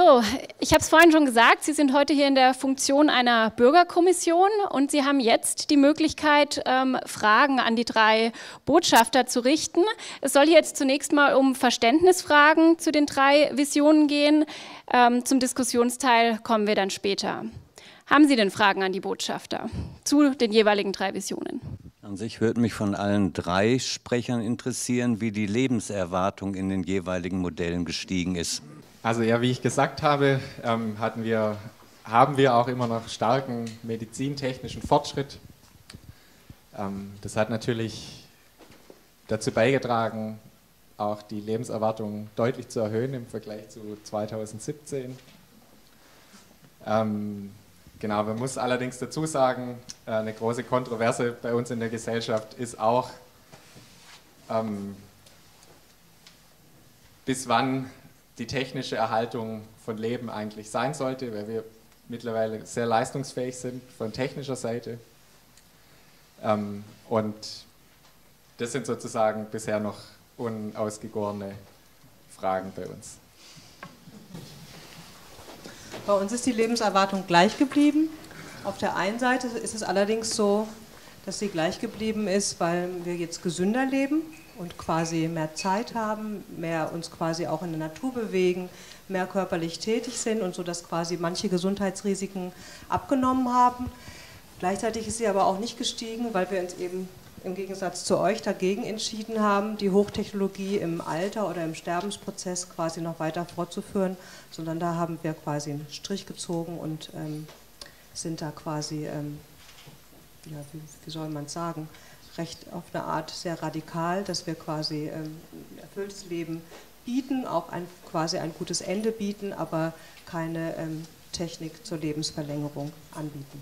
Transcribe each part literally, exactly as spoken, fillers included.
So, ich habe es vorhin schon gesagt, Sie sind heute hier in der Funktion einer Bürgerkommission und Sie haben jetzt die Möglichkeit, ähm, Fragen an die drei Botschafter zu richten. Es soll hier jetzt zunächst mal um Verständnisfragen zu den drei Visionen gehen. Ähm, zum Diskussionsteil kommen wir dann später. Haben Sie denn Fragen an die Botschafter zu den jeweiligen drei Visionen? An sich würde mich von allen drei Sprechern interessieren, wie die Lebenserwartung in den jeweiligen Modellen gestiegen ist. Also ja, wie ich gesagt habe, ähm, hatten wir, haben wir auch immer noch starken medizintechnischen Fortschritt. Ähm, das hat natürlich dazu beigetragen, auch die Lebenserwartung deutlich zu erhöhen im Vergleich zu zweitausendsiebzehn. Ähm, genau, man muss allerdings dazu sagen, äh, eine große Kontroverse bei uns in der Gesellschaft ist auch, ähm, bis wann die technische Erhaltung von Leben eigentlich sein sollte, weil wir mittlerweile sehr leistungsfähig sind von technischer Seite. Ähm, und das sind sozusagen bisher noch unausgegorene Fragen bei uns. Bei uns ist die Lebenserwartung gleich geblieben. Auf der einen Seite ist es allerdings so, dass sie gleich geblieben ist, weil wir jetzt gesünder leben und quasi mehr Zeit haben, mehr uns quasi auch in der Natur bewegen, mehr körperlich tätig sind und so, dass quasi manche Gesundheitsrisiken abgenommen haben. Gleichzeitig ist sie aber auch nicht gestiegen, weil wir uns eben im Gegensatz zu euch dagegen entschieden haben, die Hochtechnologie im Alter oder im Sterbensprozess quasi noch weiter fortzuführen, sondern da haben wir quasi einen Strich gezogen und ähm, sind da quasi, ähm, ja, wie, wie soll man es sagen, recht auf eine Art sehr radikal, dass wir quasi ähm, ein erfülltes Leben bieten, auch ein, quasi ein gutes Ende bieten, aber keine ähm, Technik zur Lebensverlängerung anbieten.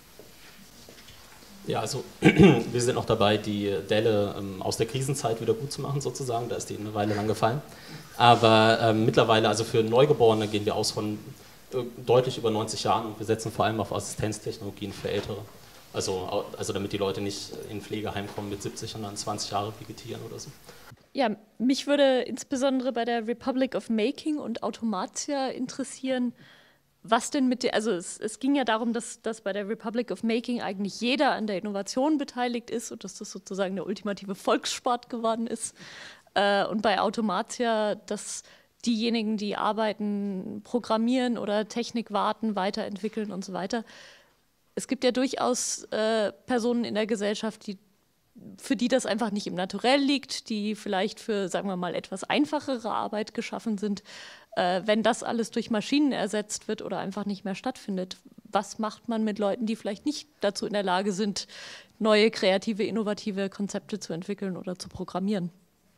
Ja, also wir sind noch dabei, die Delle ähm, aus der Krisenzeit wieder gut zu machen sozusagen, da ist die eine Weile lang gefallen. Aber ähm, mittlerweile, also für Neugeborene gehen wir aus von äh, deutlich über neunzig Jahren und wir setzen vor allem auf Assistenztechnologien für Ältere. Also, also damit die Leute nicht in Pflegeheim kommen mit siebzig und dann zwanzig Jahre vegetieren oder so. Ja, mich würde insbesondere bei der Republic of Making und Automatia interessieren, was denn mit der, also es, es ging ja darum, dass, dass bei der Republic of Making eigentlich jeder an der Innovation beteiligt ist und dass das sozusagen der ultimative Volkssport geworden ist. Äh, und bei Automatia, dass diejenigen, die arbeiten, programmieren oder Technik warten, weiterentwickeln und so weiter. Es gibt ja durchaus äh, Personen in der Gesellschaft, die, für die das einfach nicht im Naturell liegt, die vielleicht für, sagen wir mal, etwas einfachere Arbeit geschaffen sind. Äh, wenn das alles durch Maschinen ersetzt wird oder einfach nicht mehr stattfindet, was macht man mit Leuten, die vielleicht nicht dazu in der Lage sind, neue, kreative, innovative Konzepte zu entwickeln oder zu programmieren?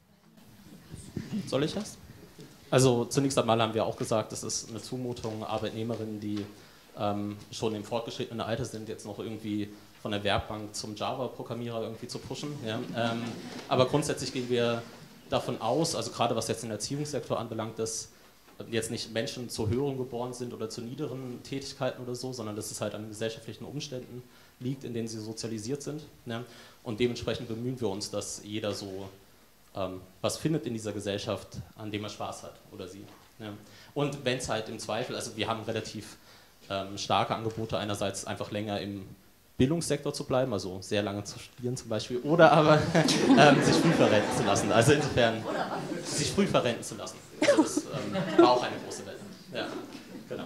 Soll ich das? Also zunächst einmal haben wir auch gesagt, das ist eine Zumutung, Arbeitnehmerinnen, die ähm, schon im fortgeschrittenen Alter sind, jetzt noch irgendwie von der Werkbank zum Java-Programmierer irgendwie zu pushen. Ja. Ähm, aber grundsätzlich gehen wir davon aus, also gerade was jetzt den Erziehungssektor anbelangt, dass jetzt nicht Menschen zur höheren geboren sind oder zu niederen Tätigkeiten oder so, sondern dass es halt an gesellschaftlichen Umständen liegt, in denen sie sozialisiert sind. Ja. Und dementsprechend bemühen wir uns, dass jeder so ähm, was findet in dieser Gesellschaft, an dem er Spaß hat oder sie. Ja. Und wenn es halt im Zweifel, also wir haben relativ ähm, starke Angebote, einerseits einfach länger im Bildungssektor zu bleiben, also sehr lange zu studieren zum Beispiel, oder aber ähm, sich früh verrenten zu lassen. Also insofern sich früh verrenten zu lassen. Also das ähm, war auch eine große Welle. Ja, genau.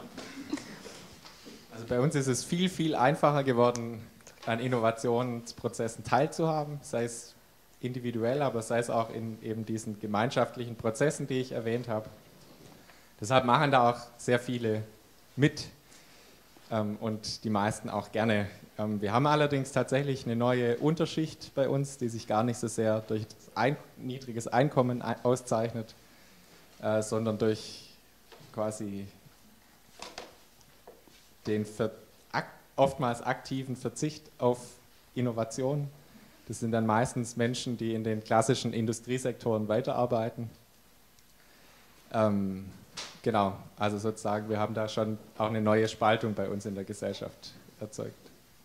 Also bei uns ist es viel, viel einfacher geworden, an Innovationsprozessen teilzuhaben, sei es individuell, aber sei es auch in eben diesen gemeinschaftlichen Prozessen, die ich erwähnt habe. Deshalb machen da auch sehr viele mit ähm, und die meisten auch gerne. Ähm, wir haben allerdings tatsächlich eine neue Unterschicht bei uns, die sich gar nicht so sehr durch ein niedriges Einkommen auszeichnet, äh, sondern durch quasi den ver ak oftmals aktiven Verzicht auf Innovation. Das sind dann meistens Menschen, die in den klassischen Industriesektoren weiterarbeiten. Ähm, genau, also sozusagen, wir haben da schon auch eine neue Spaltung bei uns in der Gesellschaft erzeugt.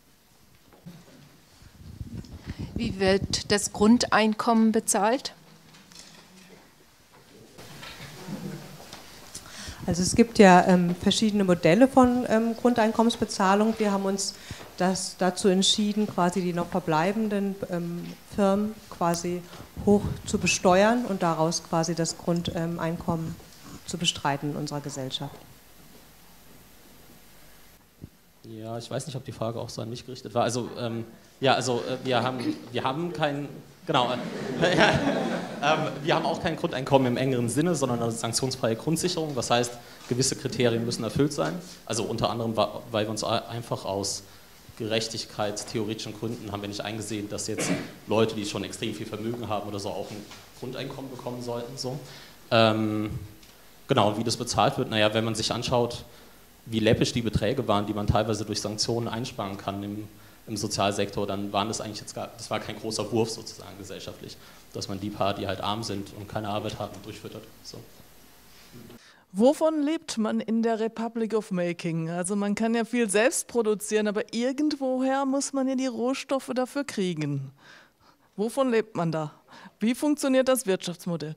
Wie wird das Grundeinkommen bezahlt? Also es gibt ja ähm, verschiedene Modelle von ähm, Grundeinkommensbezahlung. Wir haben uns das dazu entschieden, quasi die noch verbleibenden ähm, Firmen quasi hoch zu besteuern und daraus quasi das Grundeinkommen ähm, zu bestreiten in unserer Gesellschaft. Ja, ich weiß nicht, ob die Frage auch so an mich gerichtet war. Also ähm, ja, also äh, wir haben wir haben kein genau äh, ja, ähm, wir haben auch kein Grundeinkommen im engeren Sinne, sondern eine sanktionsfreie Grundsicherung. Das heißt, gewisse Kriterien müssen erfüllt sein. Also unter anderem, weil wir uns einfach aus gerechtigkeitstheoretischen Gründen haben wir nicht eingesehen, dass jetzt Leute, die schon extrem viel Vermögen haben oder so, auch ein Grundeinkommen bekommen sollten. So. Ähm, genau, wie das bezahlt wird, naja, wenn man sich anschaut, wie läppisch die Beträge waren, die man teilweise durch Sanktionen einsparen kann im, im Sozialsektor, dann waren das eigentlich jetzt gar, das war kein großer Wurf sozusagen gesellschaftlich, dass man die paar, die halt arm sind und keine Arbeit haben, durchfüttert. So. Wovon lebt man in der Republic of Making? Also man kann ja viel selbst produzieren, aber irgendwoher muss man ja die Rohstoffe dafür kriegen. Wovon lebt man da? Wie funktioniert das Wirtschaftsmodell?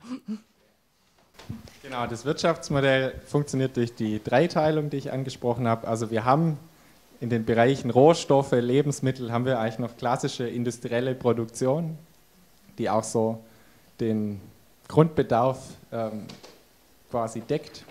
Genau, das Wirtschaftsmodell funktioniert durch die Dreiteilung, die ich angesprochen habe. Also wir haben in den Bereichen Rohstoffe, Lebensmittel, haben wir eigentlich noch klassische industrielle Produktion, die auch so den Grundbedarf ähm, quasi deckt.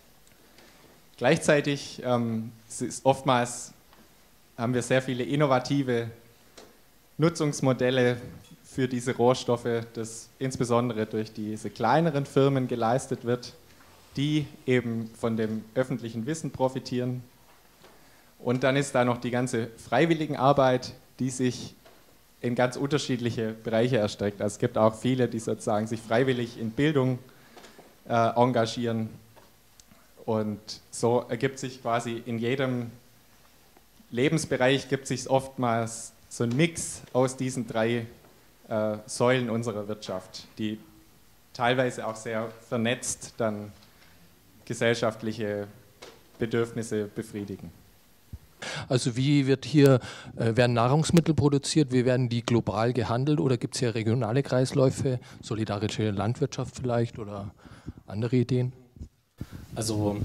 Gleichzeitig ähm, es ist oftmals haben wir sehr viele innovative Nutzungsmodelle für diese Rohstoffe, das insbesondere durch diese kleineren Firmen geleistet wird, die eben von dem öffentlichen Wissen profitieren. Und dann ist da noch die ganze Freiwilligenarbeit, die sich in ganz unterschiedliche Bereiche erstreckt. Also es gibt auch viele, die sozusagen sich freiwillig in Bildung äh, engagieren. Und so ergibt sich quasi in jedem Lebensbereich gibt sich oftmals so ein Mix aus diesen drei äh, Säulen unserer Wirtschaft, die teilweise auch sehr vernetzt dann gesellschaftliche Bedürfnisse befriedigen. Also wie wird hier, äh, werden Nahrungsmittel produziert, wie werden die global gehandelt oder gibt es hier regionale Kreisläufe, solidarische Landwirtschaft vielleicht oder andere Ideen? Also,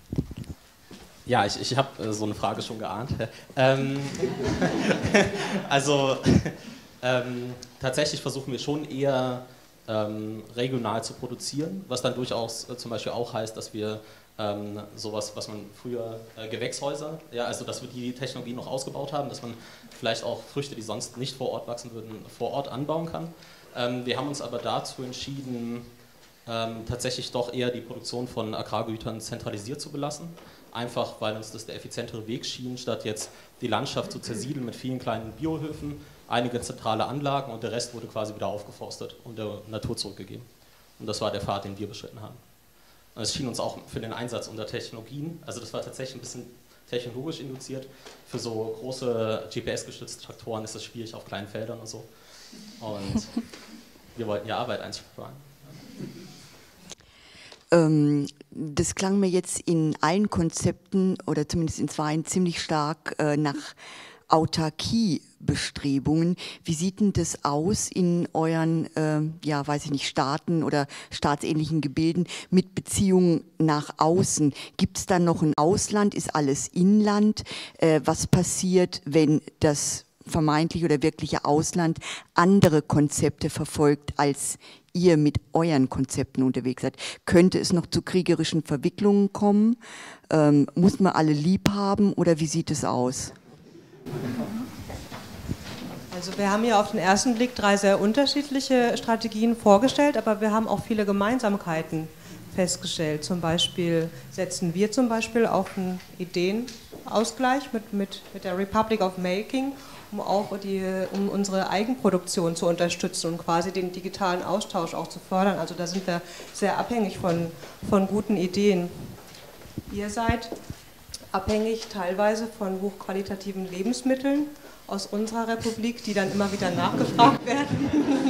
ja, ich, ich habe äh, so eine Frage schon geahnt. ähm, also, ähm, tatsächlich versuchen wir schon eher ähm, regional zu produzieren, was dann durchaus äh, zum Beispiel auch heißt, dass wir ähm, sowas, was man früher äh, Gewächshäuser, ja, also dass wir die Technologie noch ausgebaut haben, dass man vielleicht auch Früchte, die sonst nicht vor Ort wachsen würden, vor Ort anbauen kann. Ähm, wir haben uns aber dazu entschieden, ähm, tatsächlich doch eher die Produktion von Agrargütern zentralisiert zu belassen, einfach weil uns das der effizientere Weg schien, statt jetzt die Landschaft zu zersiedeln mit vielen kleinen Biohöfen, einige zentrale Anlagen und der Rest wurde quasi wieder aufgeforstet und der Natur zurückgegeben. Und das war der Pfad, den wir beschritten haben. Und es schien uns auch für den Einsatz unter Technologien, also das war tatsächlich ein bisschen technologisch induziert, für so große G P S-gestützte Traktoren ist das schwierig auf kleinen Feldern und so. Und wir wollten ja Arbeit einsparen. Ähm, das klang mir jetzt in allen Konzepten oder zumindest in zwei ziemlich stark äh, nach Autarkiebestrebungen. Wie sieht denn das aus in euren, äh, ja, weiß ich nicht, Staaten oder staatsähnlichen Gebilden mit Beziehungen nach außen? Gibt es da noch ein Ausland? Ist alles Inland? Äh, was passiert, wenn das vermeintliche oder wirkliche Ausland andere Konzepte verfolgt, als ihr mit euren Konzepten unterwegs seid? Könnte es noch zu kriegerischen Verwicklungen kommen? Ähm, muss man alle lieb haben oder wie sieht es aus? Also wir haben ja auf den ersten Blick drei sehr unterschiedliche Strategien vorgestellt, aber wir haben auch viele Gemeinsamkeiten festgestellt. Zum Beispiel setzen wir zum Beispiel auf einen Ideenausgleich mit, mit, mit der Republic of Making, um auch die, um unsere Eigenproduktion zu unterstützen und quasi den digitalen Austausch auch zu fördern. Also da sind wir sehr abhängig von, von guten Ideen. Ihr seid abhängig teilweise von hochqualitativen Lebensmitteln aus unserer Republik, die dann immer wieder nachgefragt werden.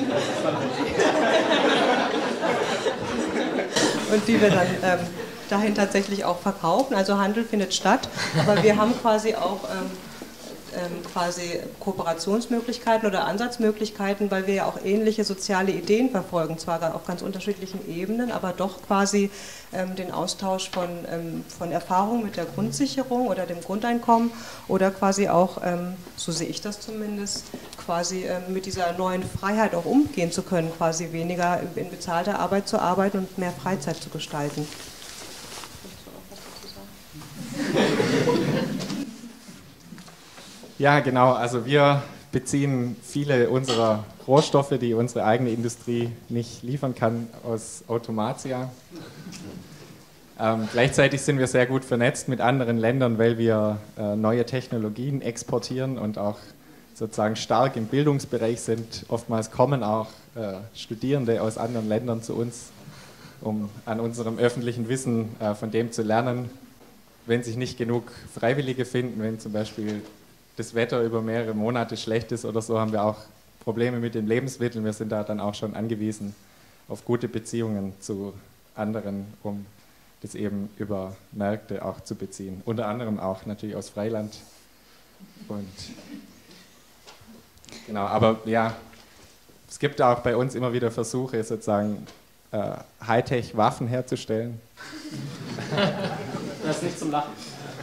Und die wir dann ähm, dahin tatsächlich auch verkaufen. Also Handel findet statt, aber wir haben quasi auch ähm, ähm, quasi Kooperationsmöglichkeiten oder Ansatzmöglichkeiten, weil wir ja auch ähnliche soziale Ideen verfolgen, zwar auf ganz unterschiedlichen Ebenen, aber doch quasi ähm, den Austausch von, ähm, von Erfahrungen mit der Grundsicherung oder dem Grundeinkommen oder quasi auch, ähm, so sehe ich das zumindest, quasi ähm, mit dieser neuen Freiheit auch umgehen zu können, quasi weniger in bezahlter Arbeit zu arbeiten und mehr Freizeit zu gestalten. Ja, genau. Also wir beziehen viele unserer Rohstoffe, die unsere eigene Industrie nicht liefern kann, aus Automatia. Ähm, gleichzeitig sind wir sehr gut vernetzt mit anderen Ländern, weil wir äh, neue Technologien exportieren und auch sozusagen stark im Bildungsbereich sind. Oftmals kommen auch äh, Studierende aus anderen Ländern zu uns, um an unserem öffentlichen Wissen äh, von dem zu lernen. Wenn sich nicht genug Freiwillige finden, wenn zum Beispiel das Wetter über mehrere Monate schlecht ist oder so, haben wir auch Probleme mit den Lebensmitteln. Wir sind da dann auch schon angewiesen auf gute Beziehungen zu anderen, um das eben über Märkte auch zu beziehen. Unter anderem auch natürlich aus Freiland. Und genau, aber ja, es gibt auch bei uns immer wieder Versuche, sozusagen äh, Hightech-Waffen herzustellen. Das ist nicht zum Lachen.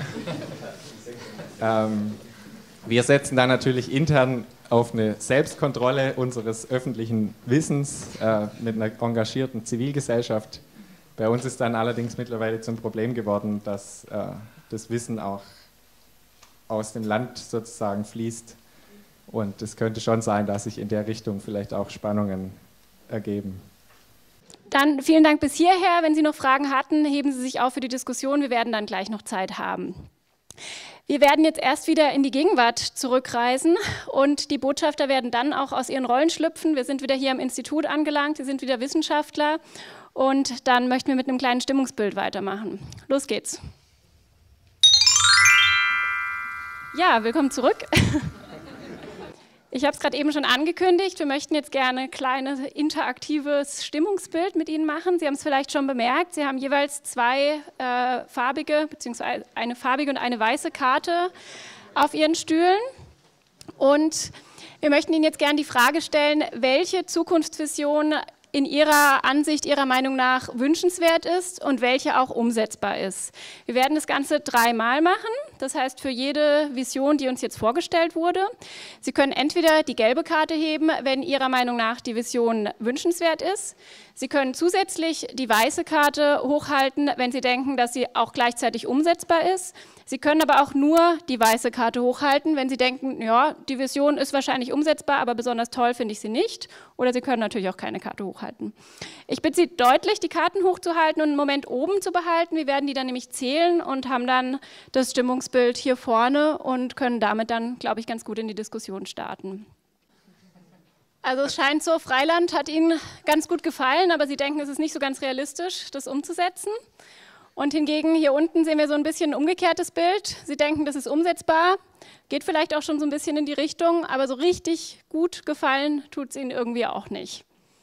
ähm, wir setzen da natürlich intern auf eine Selbstkontrolle unseres öffentlichen Wissens äh, mit einer engagierten Zivilgesellschaft. Bei uns ist dann allerdings mittlerweile zum Problem geworden, dass äh, das Wissen auch aus dem Land sozusagen fließt. Und es könnte schon sein, dass sich in der Richtung vielleicht auch Spannungen ergeben. Dann vielen Dank bis hierher. Wenn Sie noch Fragen hatten, heben Sie sich auf für die Diskussion. Wir werden dann gleich noch Zeit haben. Wir werden jetzt erst wieder in die Gegenwart zurückreisen und die Botschafter werden dann auch aus ihren Rollen schlüpfen. Wir sind wieder hier am Institut angelangt, Sie sind wieder Wissenschaftler und dann möchten wir mit einem kleinen Stimmungsbild weitermachen. Los geht's. Ja, willkommen zurück. Ich habe es gerade eben schon angekündigt, wir möchten jetzt gerne ein kleines interaktives Stimmungsbild mit Ihnen machen. Sie haben es vielleicht schon bemerkt, Sie haben jeweils zwei äh, farbige, beziehungsweise eine farbige und eine weiße Karte auf Ihren Stühlen. Und wir möchten Ihnen jetzt gerne die Frage stellen, welche Zukunftsvision in Ihrer Ansicht, Ihrer Meinung nach wünschenswert ist und welche auch umsetzbar ist. Wir werden das Ganze dreimal machen, das heißt für jede Vision, die uns jetzt vorgestellt wurde. Sie können entweder die gelbe Karte heben, wenn Ihrer Meinung nach die Vision wünschenswert ist. Sie können zusätzlich die weiße Karte hochhalten, wenn Sie denken, dass sie auch gleichzeitig umsetzbar ist. Sie können aber auch nur die weiße Karte hochhalten, wenn Sie denken, ja, die Vision ist wahrscheinlich umsetzbar, aber besonders toll finde ich sie nicht. Oder Sie können natürlich auch keine Karte hochhalten. Ich bitte Sie deutlich, die Karten hochzuhalten und einen Moment oben zu behalten. Wir werden die dann nämlich zählen und haben dann das Stimmungsbild hier vorne und können damit dann, glaube ich, ganz gut in die Diskussion starten. Also es scheint so, Freiland hat Ihnen ganz gut gefallen, aber Sie denken, es ist nicht so ganz realistisch, das umzusetzen. Und hingegen hier unten sehen wir so ein bisschen ein umgekehrtes Bild. Sie denken, das ist umsetzbar, geht vielleicht auch schon so ein bisschen in die Richtung, aber so richtig gut gefallen tut es Ihnen irgendwie auch nicht.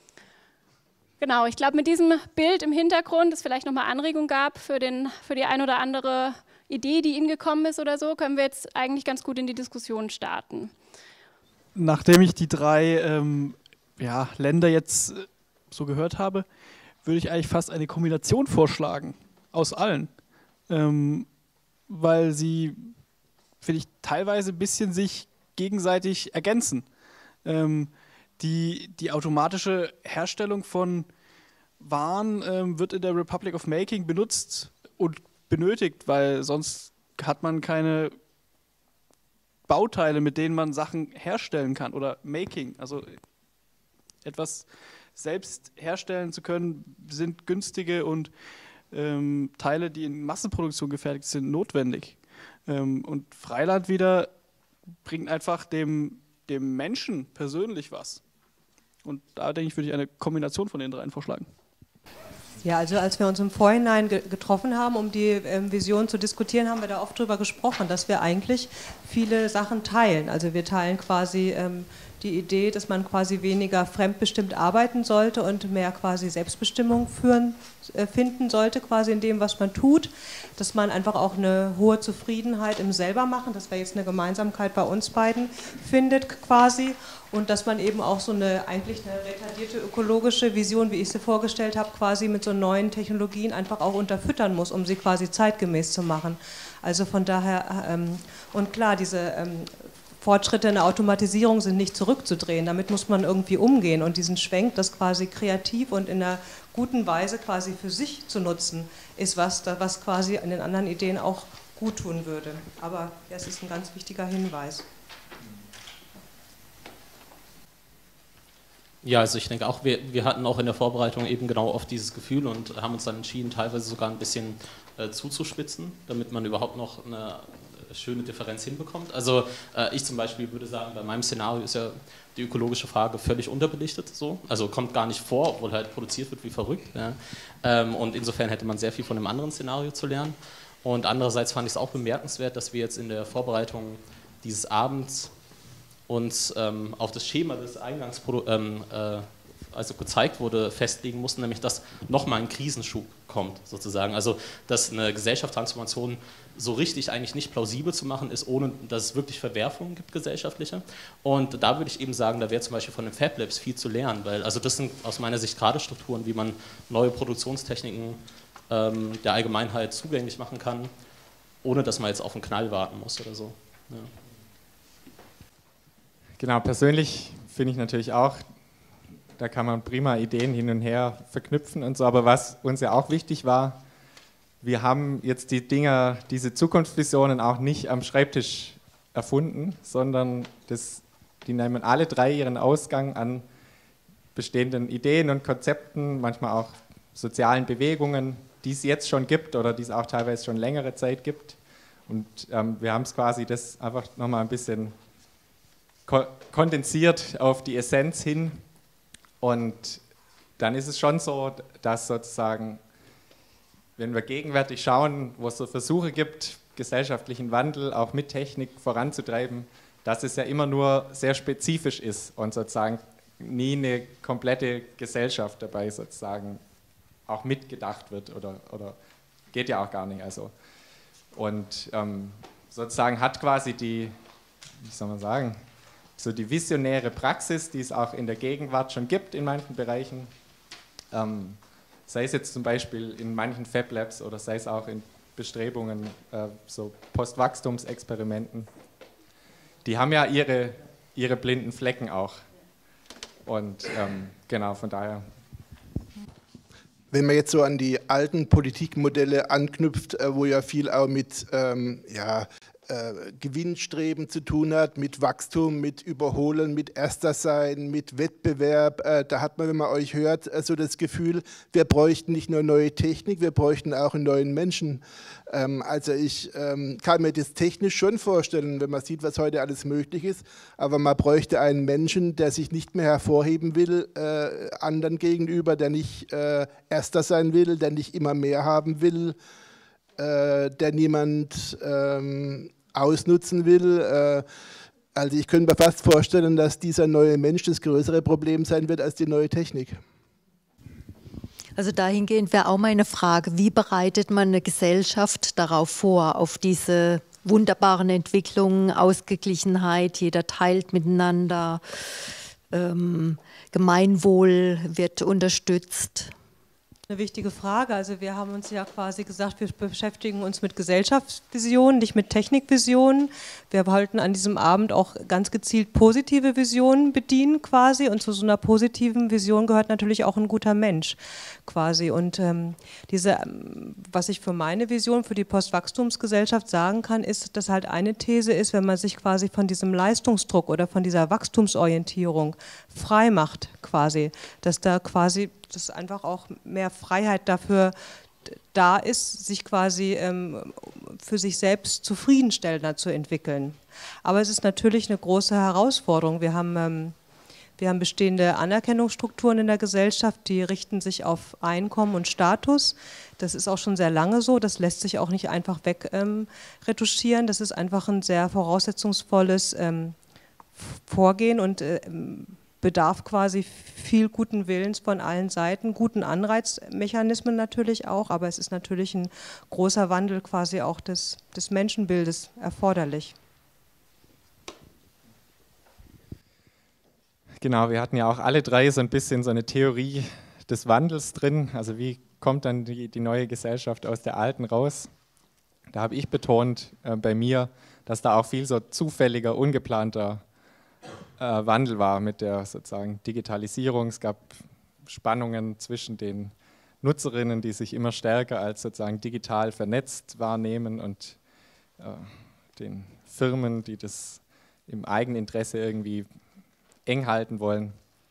Genau, ich glaube, mit diesem Bild im Hintergrund, das vielleicht nochmal Anregung gab für, den, für die ein oder andere Idee, die Ihnen gekommen ist oder so, können wir jetzt eigentlich ganz gut in die Diskussion starten. Nachdem ich die drei ähm, ja, Länder jetzt äh, so gehört habe, würde ich eigentlich fast eine Kombination vorschlagen. Aus allen, ähm, weil sie, finde ich, teilweise ein bisschen sich gegenseitig ergänzen. Ähm, die, die automatische Herstellung von Waren ähm, wird in der Republic of Making benutzt und benötigt, weil sonst hat man keine Bauteile, mit denen man Sachen herstellen kann oder Making, also etwas selbst herstellen zu können, sind günstige und Ähm, Teile, die in Massenproduktion gefertigt sind, notwendig. Ähm, und Freiland wieder bringt einfach dem, dem Menschen persönlich was. Und da denke ich, würde ich eine Kombination von den dreien vorschlagen. Ja, also als wir uns im Vorhinein ge getroffen haben, um die ähm, Vision zu diskutieren, haben wir da oft drüber gesprochen, dass wir eigentlich viele Sachen teilen. Also wir teilen quasi ähm, die Idee, dass man quasi weniger fremdbestimmt arbeiten sollte und mehr quasi Selbstbestimmung führen, äh, finden sollte, quasi in dem, was man tut, dass man einfach auch eine hohe Zufriedenheit im Selbermachen, das wäre jetzt eine Gemeinsamkeit bei uns beiden, findet quasi, und dass man eben auch so eine eigentlich eine retardierte ökologische Vision, wie ich sie vorgestellt habe, quasi mit so neuen Technologien einfach auch unterfüttern muss, um sie quasi zeitgemäß zu machen. Also von daher, ähm, und klar, diese ähm, Fortschritte in der Automatisierung sind nicht zurückzudrehen, damit muss man irgendwie umgehen, und diesen Schwenk, das quasi kreativ und in einer guten Weise quasi für sich zu nutzen, ist was, was quasi an den anderen Ideen auch gut tun würde. Aber das ist ein ganz wichtiger Hinweis. Ja, also ich denke auch, wir, wir hatten auch in der Vorbereitung eben genau oft dieses Gefühl und haben uns dann entschieden, teilweise sogar ein bisschen äh, zuzuspitzen, damit man überhaupt noch eine schöne Differenz hinbekommt. Also äh, ich zum Beispiel würde sagen, bei meinem Szenario ist ja die ökologische Frage völlig unterbelichtet, so. Also kommt gar nicht vor, obwohl halt produziert wird wie verrückt. Ja. Ähm, und insofern hätte man sehr viel von einem anderen Szenario zu lernen. Und andererseits fand ich es auch bemerkenswert, dass wir jetzt in der Vorbereitung dieses Abends uns ähm, auf das Schema des Eingangs ähm, äh, also gezeigt wurde, festlegen mussten, nämlich dass nochmal ein Krisenschub kommt, sozusagen. Also dass eine Gesellschaftstransformation so richtig eigentlich nicht plausibel zu machen ist, ohne dass es wirklich Verwerfungen gibt, gesellschaftliche. Und da würde ich eben sagen, da wäre zum Beispiel von den Fab Labs viel zu lernen, weil also das sind aus meiner Sicht gerade Strukturen, wie man neue Produktionstechniken ähm, der Allgemeinheit zugänglich machen kann, ohne dass man jetzt auf einen Knall warten muss oder so. Ja. Genau, persönlich finde ich natürlich auch, da kann man prima Ideen hin und her verknüpfen und so, aber was uns ja auch wichtig war, wir haben jetzt die Dinger, diese Zukunftsvisionen auch nicht am Schreibtisch erfunden, sondern das, die nehmen alle drei ihren Ausgang an bestehenden Ideen und Konzepten, manchmal auch sozialen Bewegungen, die es jetzt schon gibt oder die es auch teilweise schon längere Zeit gibt. Und ähm, wir haben es quasi das einfach nochmal ein bisschen kondensiert auf die Essenz hin, und dann ist es schon so, dass sozusagen, wenn wir gegenwärtig schauen, wo es so Versuche gibt, gesellschaftlichen Wandel auch mit Technik voranzutreiben, dass es ja immer nur sehr spezifisch ist und sozusagen nie eine komplette Gesellschaft dabei sozusagen auch mitgedacht wird oder, oder geht ja auch gar nicht. Also. Und ähm, sozusagen hat quasi die, wie soll man sagen, so die visionäre Praxis, die es auch in der Gegenwart schon gibt in manchen Bereichen, ähm, sei es jetzt zum Beispiel in manchen Fab Labs oder sei es auch in Bestrebungen, äh, so Postwachstumsexperimenten, die haben ja ihre, ihre blinden Flecken auch. Und ähm, genau, von daher. Wenn man jetzt so an die alten Politikmodelle anknüpft, äh, wo ja viel auch mit ähm, ja, Äh, Gewinnstreben zu tun hat, mit Wachstum, mit Überholen, mit Erster sein, mit Wettbewerb. Äh, da hat man, wenn man euch hört, äh, so das Gefühl, wir bräuchten nicht nur neue Technik, wir bräuchten auch einen neuen Menschen. Ähm, also ich ähm, kann mir das technisch schon vorstellen, wenn man sieht, was heute alles möglich ist, aber man bräuchte einen Menschen, der sich nicht mehr hervorheben will, äh, anderen gegenüber, der nicht äh, Erster sein will, der nicht immer mehr haben will, äh, der niemand ähm, ausnutzen will. Also ich könnte mir fast vorstellen, dass dieser neue Mensch das größere Problem sein wird als die neue Technik. Also dahingehend wäre auch meine Frage, wie bereitet man eine Gesellschaft darauf vor, auf diese wunderbaren Entwicklungen, Ausgeglichenheit, jeder teilt miteinander, ähm, Gemeinwohl wird unterstützt? Eine wichtige Frage. Also wir haben uns ja quasi gesagt, wir beschäftigen uns mit Gesellschaftsvisionen, nicht mit Technikvisionen. Wir wollten an diesem Abend auch ganz gezielt positive Visionen bedienen quasi, und zu so einer positiven Vision gehört natürlich auch ein guter Mensch quasi. Und ähm, diese, was ich für meine Vision, für die Postwachstumsgesellschaft sagen kann, ist, dass halt eine These ist, wenn man sich quasi von diesem Leistungsdruck oder von dieser Wachstumsorientierung frei macht quasi, dass da quasi dass einfach auch mehr Freiheit dafür da ist, sich quasi ähm, für sich selbst zufriedenstellender zu entwickeln. Aber es ist natürlich eine große Herausforderung. Wir haben, ähm, wir haben bestehende Anerkennungsstrukturen in der Gesellschaft, die richten sich auf Einkommen und Status. Das ist auch schon sehr lange so, das lässt sich auch nicht einfach weg ähm, retuschieren. Das ist einfach ein sehr voraussetzungsvolles ähm, vorgehen und äh, bedarf quasi viel guten Willens von allen Seiten, guten Anreizmechanismen natürlich auch, aber es ist natürlich ein großer Wandel quasi auch des, des Menschenbildes erforderlich. Genau, wir hatten ja auch alle drei so ein bisschen so eine Theorie des Wandels drin, also wie kommt dann die, die neue Gesellschaft aus der alten raus? Da habe ich betont äh, bei mir, dass da auch viel so zufälliger, ungeplanter äh, Wandel war mit der sozusagen Digitalisierung. Es gab Spannungen zwischen den Nutzerinnen, die sich immer stärker als sozusagen digital vernetzt wahrnehmen und äh, den Firmen, die das im Eigeninteresse irgendwie eng halten wollen.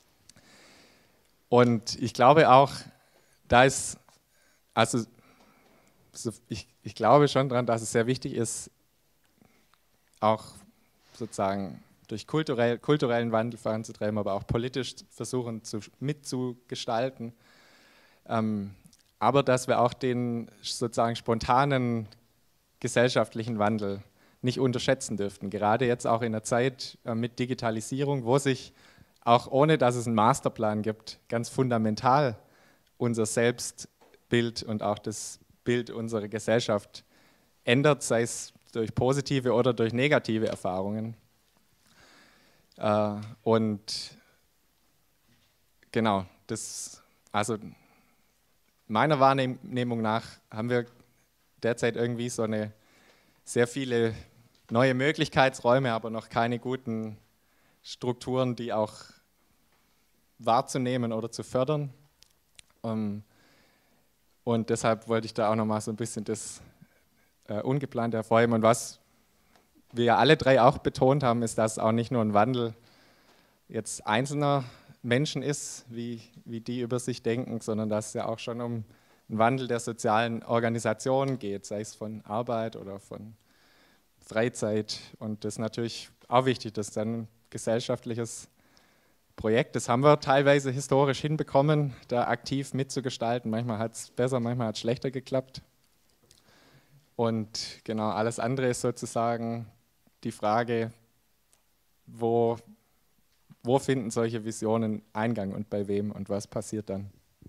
Und ich glaube auch, da ist, also ich, ich glaube schon daran, dass es sehr wichtig ist, auch sozusagen durch kulturell, kulturellen Wandel voranzutreiben, aber auch politisch versuchen zu, mitzugestalten. Ähm, aber dass wir auch den sozusagen spontanen gesellschaftlichen Wandel nicht unterschätzen dürften. Gerade jetzt auch in der Zeit äh, mit Digitalisierung, wo sich auch ohne, dass es einen Masterplan gibt, ganz fundamental unser Selbstbild und auch das Bild unserer Gesellschaft ändert, sei es durch positive oder durch negative Erfahrungen. Äh, und genau, das, also meiner Wahrnehmung nach haben wir derzeit irgendwie so eine sehr viele neue Möglichkeitsräume, aber noch keine guten Strukturen, die auch wahrzunehmen oder zu fördern. Um, und deshalb wollte ich da auch nochmal so ein bisschen das äh, Ungeplante hervorheben. Und was wir ja alle drei auch betont haben, ist, dass auch nicht nur ein Wandel jetzt einzelner Menschen ist, wie, wie die über sich denken, sondern dass es ja auch schon um einen Wandel der sozialen Organisationen geht, sei es von Arbeit oder von Freizeit. Und das ist natürlich auch wichtig, dass dann ein gesellschaftliches Projekt, das haben wir teilweise historisch hinbekommen, da aktiv mitzugestalten. Manchmal hat es besser, manchmal hat es schlechter geklappt. Und genau, alles andere ist sozusagen die Frage, wo, wo finden solche Visionen Eingang und bei wem und was passiert dann?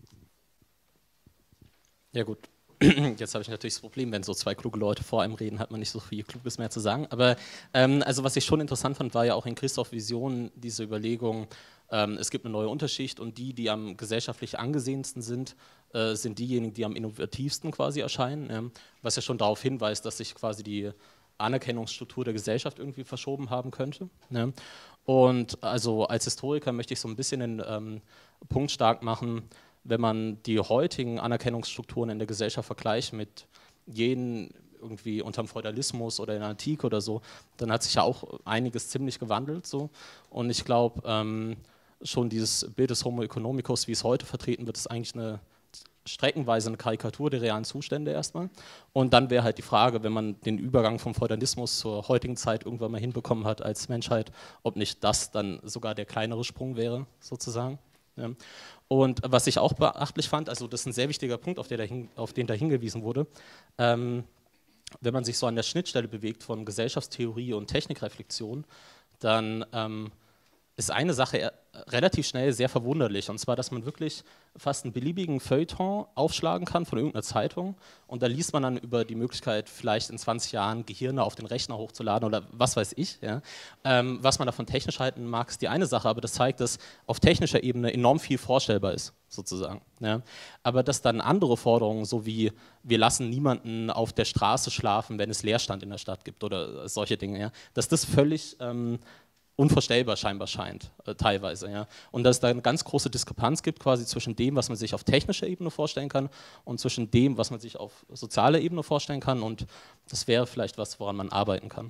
Ja gut, jetzt habe ich natürlich das Problem, wenn so zwei kluge Leute vor einem reden, hat man nicht so viel Kluges mehr zu sagen. Aber ähm, also was ich schon interessant fand, war ja auch in Christoph Vision diese Überlegung, ähm, es gibt eine neue Unterschicht und die, die am gesellschaftlich angesehensten sind, äh, sind diejenigen, die am innovativsten quasi erscheinen, ja, was ja schon darauf hinweist, dass sich quasi die Anerkennungsstruktur der Gesellschaft irgendwie verschoben haben könnte. Ja. Und also als Historiker möchte ich so ein bisschen den ähm, Punkt stark machen, wenn man die heutigen Anerkennungsstrukturen in der Gesellschaft vergleicht mit jenen irgendwie unterm Feudalismus oder in der Antike oder so, dann hat sich ja auch einiges ziemlich gewandelt. So. Und ich glaube, ähm, schon dieses Bild des Homo economicus, wie es heute vertreten wird, ist eigentlich eine streckenweise eine Karikatur der realen Zustände erstmal. Und dann wäre halt die Frage, wenn man den Übergang vom Feudalismus zur heutigen Zeit irgendwann mal hinbekommen hat als Menschheit, ob nicht das dann sogar der kleinere Sprung wäre, sozusagen. Ja. Und was ich auch beachtlich fand, also das ist ein sehr wichtiger Punkt, auf, der dahin, auf den da hingewiesen wurde, ähm, wenn man sich so an der Schnittstelle bewegt von Gesellschaftstheorie und Technikreflexion, dann ähm, ist eine Sache relativ schnell sehr verwunderlich, und zwar, dass man wirklich fast einen beliebigen Feuilleton aufschlagen kann von irgendeiner Zeitung und da liest man dann über die Möglichkeit, vielleicht in zwanzig Jahren Gehirne auf den Rechner hochzuladen oder was weiß ich. Ja. Ähm, was man davon technisch halten mag, ist die eine Sache, aber das zeigt, dass auf technischer Ebene enorm viel vorstellbar ist, sozusagen. Ja. Aber dass dann andere Forderungen, so wie wir lassen niemanden auf der Straße schlafen, wenn es Leerstand in der Stadt gibt oder solche Dinge, ja, dass das völlig ähm, unvorstellbar scheinbar scheint, äh, teilweise. Ja. Und dass es da eine ganz große Diskrepanz gibt quasi zwischen dem, was man sich auf technischer Ebene vorstellen kann und zwischen dem, was man sich auf sozialer Ebene vorstellen kann, und das wäre vielleicht was, woran man arbeiten kann.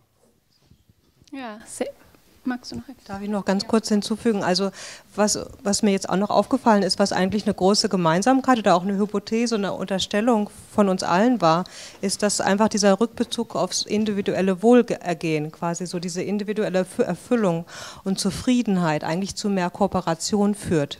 Ja, sehr. Magst du noch etwas? Darf ich noch ganz kurz hinzufügen? Also was, was mir jetzt auch noch aufgefallen ist, was eigentlich eine große Gemeinsamkeit oder auch eine Hypothese, eine Unterstellung von uns allen war, ist, dass einfach dieser Rückbezug aufs individuelle Wohlergehen, quasi so diese individuelle Erfüllung und Zufriedenheit eigentlich zu mehr Kooperation führt.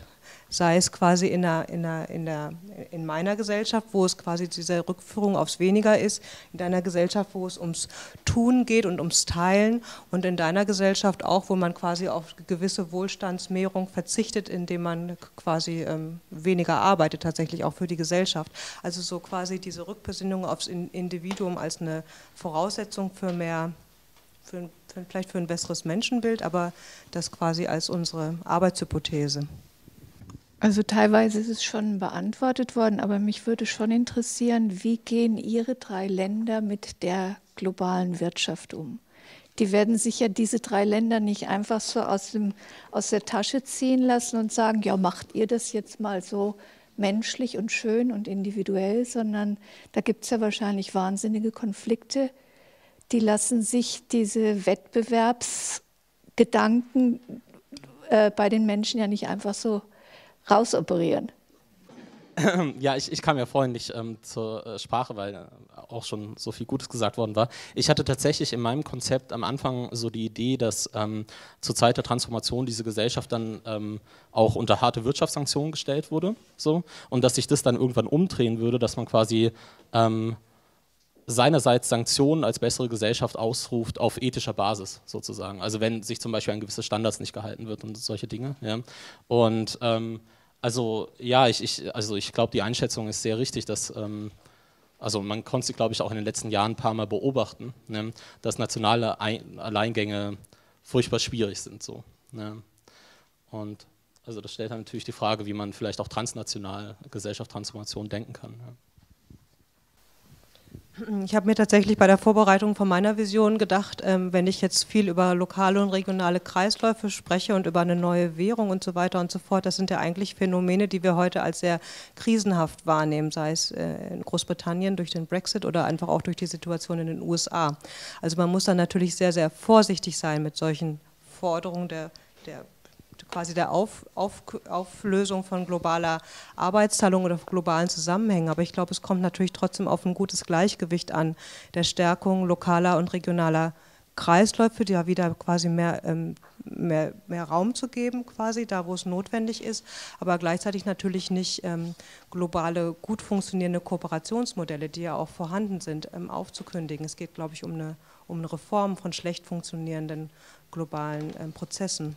sei es quasi in, der, in, der, in, der, in meiner Gesellschaft, wo es quasi diese Rückführung aufs Weniger ist, in deiner Gesellschaft, wo es ums Tun geht und ums Teilen und in deiner Gesellschaft auch, wo man quasi auf gewisse Wohlstandsmehrung verzichtet, indem man quasi ähm, weniger arbeitet, tatsächlich auch für die Gesellschaft. Also so quasi diese Rückbesinnung aufs Individuum als eine Voraussetzung für mehr, für, für, vielleicht für ein besseres Menschenbild, aber das quasi als unsere Arbeitshypothese. Also teilweise ist es schon beantwortet worden, aber mich würde schon interessieren, wie gehen Ihre drei Länder mit der globalen Wirtschaft um? Die werden sich ja diese drei Länder nicht einfach so aus, dem, aus der Tasche ziehen lassen und sagen, ja, macht ihr das jetzt mal so menschlich und schön und individuell, sondern da gibt es ja wahrscheinlich wahnsinnige Konflikte. Die lassen sich diese Wettbewerbsgedanken äh, bei den Menschen ja nicht einfach so rausoperieren. Ja, ich, ich kam ja vorhin nicht ähm, zur äh, Sprache, weil äh, auch schon so viel Gutes gesagt worden war. Ich hatte tatsächlich in meinem Konzept am Anfang so die Idee, dass ähm, zur Zeit der Transformation diese Gesellschaft dann ähm, auch unter harte Wirtschaftssanktionen gestellt wurde, so, und dass sich das dann irgendwann umdrehen würde, dass man quasi ähm, seinerseits Sanktionen als bessere Gesellschaft ausruft auf ethischer Basis sozusagen. Also wenn sich zum Beispiel an gewisse Standards nicht gehalten wird und solche Dinge. Ja. Und ähm, also ja, ich, ich, also ich glaube, die Einschätzung ist sehr richtig, dass ähm, also man konnte, glaube ich, auch in den letzten Jahren ein paar Mal beobachten, ne, dass nationale Ein- Alleingänge furchtbar schwierig sind. So, ne. Und also das stellt dann natürlich die Frage, wie man vielleicht auch transnational Gesellschaftstransformation denken kann. Ja. Ich habe mir tatsächlich bei der Vorbereitung von meiner Vision gedacht, ähm, wenn ich jetzt viel über lokale und regionale Kreisläufe spreche und über eine neue Währung und so weiter und so fort, das sind ja eigentlich Phänomene, die wir heute als sehr krisenhaft wahrnehmen, sei es äh, in Großbritannien durch den Brexit oder einfach auch durch die Situation in den U S A. Also man muss dann natürlich sehr, sehr vorsichtig sein mit solchen Forderungen der, der quasi der Auf, Auf, Auflösung von globaler Arbeitsteilung oder globalen Zusammenhängen. Aber ich glaube, es kommt natürlich trotzdem auf ein gutes Gleichgewicht an, der Stärkung lokaler und regionaler Kreisläufe, die ja wieder quasi mehr, ähm, mehr, mehr Raum zu geben, quasi da, wo es notwendig ist, aber gleichzeitig natürlich nicht ähm, globale, gut funktionierende Kooperationsmodelle, die ja auch vorhanden sind, ähm, aufzukündigen. Es geht, glaube ich, um eine, um eine Reform von schlecht funktionierenden globalen ähm, Prozessen.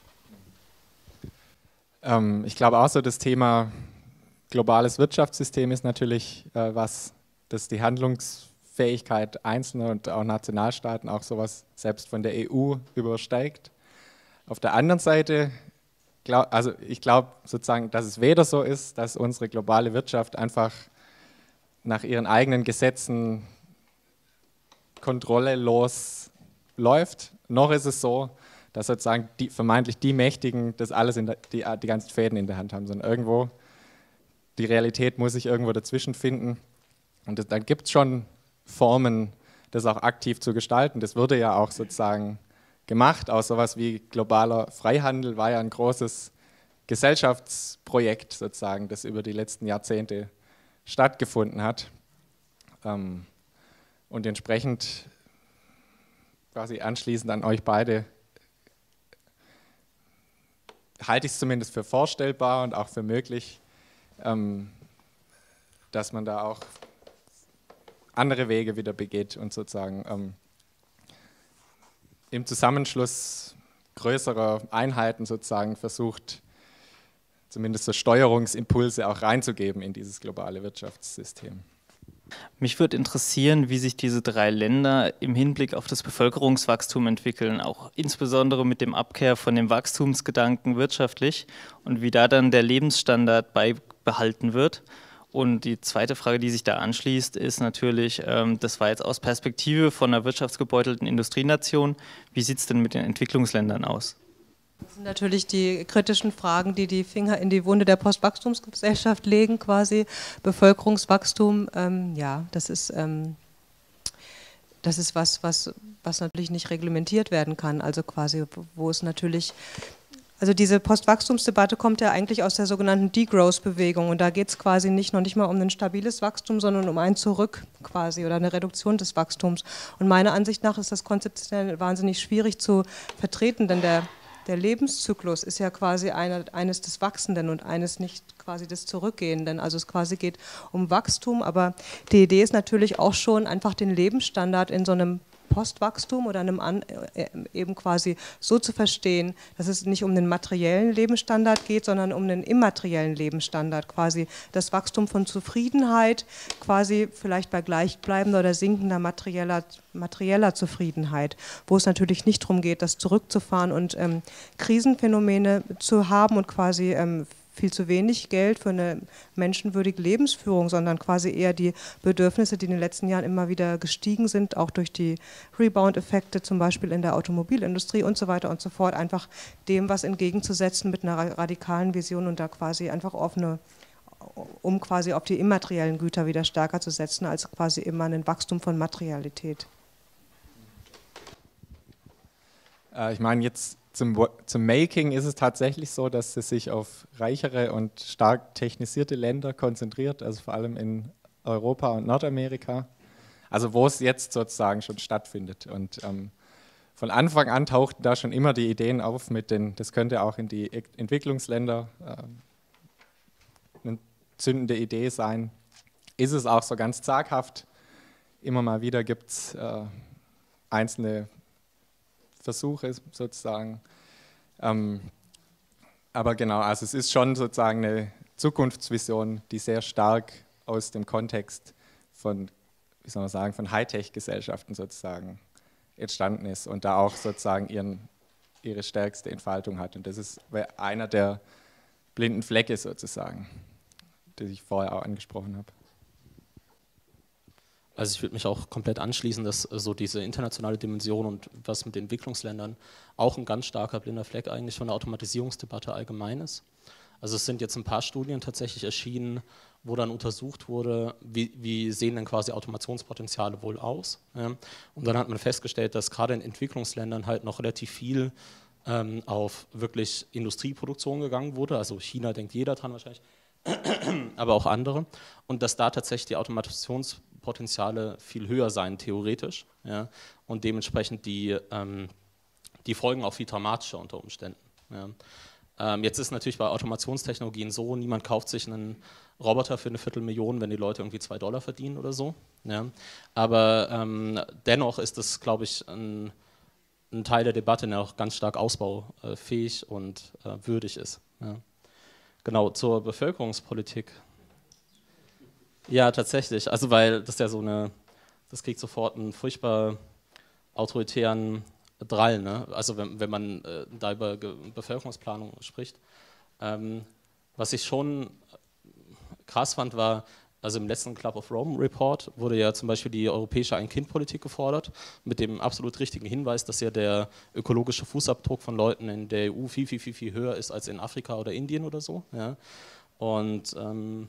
Ähm, ich glaube auch so, das Thema globales Wirtschaftssystem ist natürlich äh, was, das die Handlungsfähigkeit einzelner und auch Nationalstaaten, auch sowas selbst von der E U übersteigt. Auf der anderen Seite, glaub, also ich glaube sozusagen, dass es weder so ist, dass unsere globale Wirtschaft einfach nach ihren eigenen Gesetzen kontrollelos läuft, noch ist es so, dass sozusagen die, vermeintlich die Mächtigen das alles, in der, die, die ganzen Fäden in der Hand haben, sondern irgendwo, die Realität muss sich irgendwo dazwischen finden. Und das, dann gibt es schon Formen, das auch aktiv zu gestalten. Das wurde ja auch sozusagen gemacht. Auch sowas wie globaler Freihandel war ja ein großes Gesellschaftsprojekt sozusagen, das über die letzten Jahrzehnte stattgefunden hat. Ähm, und entsprechend quasi anschließend an euch beide halte ich es zumindest für vorstellbar und auch für möglich, ähm, dass man da auch andere Wege wieder begeht und sozusagen ähm, im Zusammenschluss größerer Einheiten sozusagen versucht, zumindest so Steuerungsimpulse auch reinzugeben in dieses globale Wirtschaftssystem. Mich würde interessieren, wie sich diese drei Länder im Hinblick auf das Bevölkerungswachstum entwickeln, auch insbesondere mit dem Abkehr von dem Wachstumsgedanken wirtschaftlich und wie da dann der Lebensstandard beibehalten wird. Und die zweite Frage, die sich da anschließt, ist natürlich, ähm, das war jetzt aus Perspektive von einer wirtschaftsgebeutelten Industrienation, wie sieht es denn mit den Entwicklungsländern aus? Das sind natürlich die kritischen Fragen, die die Finger in die Wunde der Postwachstumsgesellschaft legen, quasi. Bevölkerungswachstum, ähm, ja, das ist, ähm, das ist was, was, was natürlich nicht reglementiert werden kann. Also quasi, wo es natürlich, also diese Postwachstumsdebatte kommt ja eigentlich aus der sogenannten Degrowth-Bewegung. Und da geht es quasi nicht, noch nicht mal um ein stabiles Wachstum, sondern um ein Zurück quasi oder eine Reduktion des Wachstums. Und meiner Ansicht nach ist das konzeptionell wahnsinnig schwierig zu vertreten, denn der der Lebenszyklus ist ja quasi eine, eines des Wachsenden und eines nicht quasi des Zurückgehenden. Also es quasi geht um Wachstum, aber die Idee ist natürlich auch schon, einfach den Lebensstandard in so einem Postwachstum oder einem an, äh, eben quasi so zu verstehen, dass es nicht um den materiellen Lebensstandard geht, sondern um den immateriellen Lebensstandard, quasi das Wachstum von Zufriedenheit, quasi vielleicht bei gleichbleibender oder sinkender materieller, materieller Zufriedenheit, wo es natürlich nicht darum geht, das zurückzufahren und ähm, Krisenphänomene zu haben und quasi ähm, viel zu wenig Geld für eine menschenwürdige Lebensführung, sondern quasi eher die Bedürfnisse, die in den letzten Jahren immer wieder gestiegen sind, auch durch die Rebound-Effekte, zum Beispiel in der Automobilindustrie und so weiter und so fort, einfach dem was entgegenzusetzen mit einer radikalen Vision und da quasi einfach offene, um quasi auf die immateriellen Güter wieder stärker zu setzen, als quasi immer ein Wachstum von Materialität. Äh, ich meine jetzt Zum, zum Making ist es tatsächlich so, dass es sich auf reichere und stark technisierte Länder konzentriert, also vor allem in Europa und Nordamerika, also wo es jetzt sozusagen schon stattfindet. Und ähm, von Anfang an tauchten da schon immer die Ideen auf, mit den, das könnte auch in die Entwicklungsländer äh, eine zündende Idee sein. Ist es auch so ganz zaghaft. Immer mal wieder gibt es äh, einzelne Versuche sozusagen. Ähm, aber genau, also es ist schon sozusagen eine Zukunftsvision, die sehr stark aus dem Kontext von, wie soll man sagen, von Hightech-Gesellschaften sozusagen entstanden ist und da auch sozusagen ihren, ihre stärkste Entfaltung hat. Und das ist einer der blinden Flecke sozusagen, die ich vorher auch angesprochen habe. Also ich würde mich auch komplett anschließen, dass so diese internationale Dimension und was mit den Entwicklungsländern auch ein ganz starker blinder Fleck eigentlich von der Automatisierungsdebatte allgemein ist. Also es sind jetzt ein paar Studien tatsächlich erschienen, wo dann untersucht wurde, wie, wie sehen denn quasi Automationspotenziale wohl aus. Ja? Und dann hat man festgestellt, dass gerade in Entwicklungsländern halt noch relativ viel ähm, auf wirklich Industrieproduktion gegangen wurde. Also China denkt jeder dran wahrscheinlich, aber auch andere. Und dass da tatsächlich die Automationspotenziale viel höher sein, theoretisch. Ja? Und dementsprechend die, ähm, die Folgen auch viel dramatischer unter Umständen. Ja? Ähm, jetzt ist natürlich bei Automationstechnologien so, niemand kauft sich einen Roboter für eine Viertelmillion, wenn die Leute irgendwie zwei Dollar verdienen oder so. Ja? Aber ähm, dennoch ist das, glaube ich, ein, ein Teil der Debatte, der auch ganz stark ausbaufähig und äh, würdig ist. Ja? Genau, zur Bevölkerungspolitik. Ja, tatsächlich. Also weil das ja so eine, das kriegt sofort einen furchtbar autoritären Drall, ne? Also wenn, wenn man äh, da über Ge Bevölkerungsplanung spricht. Ähm, was ich schon krass fand, war, also im letzten Club of Rome Report wurde ja zum Beispiel die europäische Ein-Kind-Politik gefordert, mit dem absolut richtigen Hinweis, dass ja der ökologische Fußabdruck von Leuten in der E U viel, viel, viel, viel höher ist als in Afrika oder Indien oder so. Ja. Und ähm,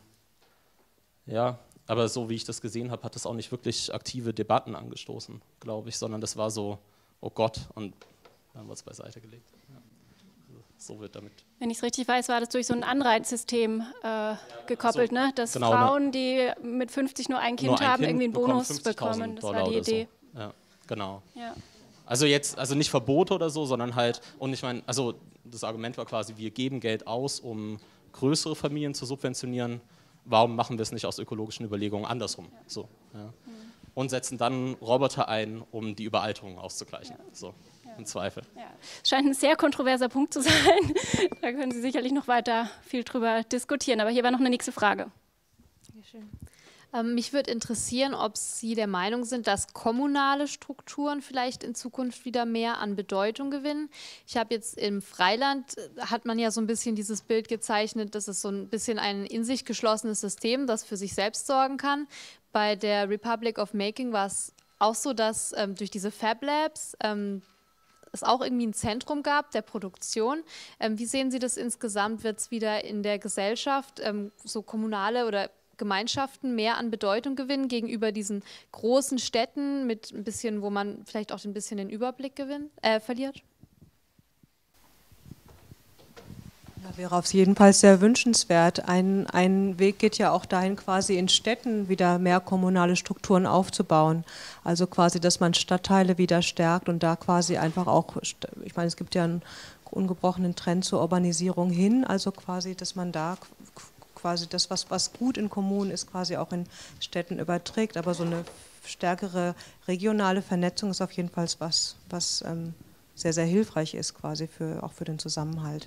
ja, aber so wie ich das gesehen habe, hat das auch nicht wirklich aktive Debatten angestoßen, glaube ich, sondern das war so, oh Gott, und dann wird es beiseite gelegt. Ja. So wird damit. Wenn ich es richtig weiß, war das durch so ein Anreizsystem äh, gekoppelt, so, ne? Dass genau, Frauen, die mit fünfzig nur ein Kind nur ein haben, kind irgendwie einen Bonus bekommen. bekommen. Das Dollar war die Idee. So. Ja, genau. Ja. Also jetzt, also nicht Verbote oder so, sondern halt, und ich meine, also das Argument war quasi, wir geben Geld aus, um größere Familien zu subventionieren. Warum machen wir es nicht aus ökologischen Überlegungen andersrum? Ja. So, ja. Mhm. Und setzen dann Roboter ein, um die Überalterung auszugleichen. Ja. So. Im Zweifel. Ja. Scheint ein sehr kontroverser Punkt zu sein. Da können Sie sicherlich noch weiter viel drüber diskutieren. Aber hier war noch eine nächste Frage. Sehr schön. Ähm, mich würde interessieren, ob Sie der Meinung sind, dass kommunale Strukturen vielleicht in Zukunft wieder mehr an Bedeutung gewinnen. Ich habe jetzt im Freiland, hat man ja so ein bisschen dieses Bild gezeichnet, dass es so ein bisschen ein in sich geschlossenes System, das für sich selbst sorgen kann. Bei der Republic of Making war es auch so, dass ähm, durch diese Fab Labs ähm, es auch irgendwie ein Zentrum gab der Produktion. Ähm, wie sehen Sie das insgesamt? Wird es wieder in der Gesellschaft ähm, so kommunale oder Gemeinschaften mehr an Bedeutung gewinnen gegenüber diesen großen Städten mit ein bisschen, wo man vielleicht auch ein bisschen den Überblick gewinnt, äh, verliert? Ja, wäre auf jeden Fall sehr wünschenswert. Ein, ein Weg geht ja auch dahin, quasi in Städten wieder mehr kommunale Strukturen aufzubauen. Also quasi, dass man Stadtteile wieder stärkt und da quasi einfach auch, ich meine, es gibt ja einen ungebrochenen Trend zur Urbanisierung hin, also quasi, dass man da quasi das, was, was gut in Kommunen ist, quasi auch in Städten überträgt, aber so eine stärkere regionale Vernetzung ist auf jeden Fall was, was ähm, sehr, sehr hilfreich ist, quasi für, auch für den Zusammenhalt.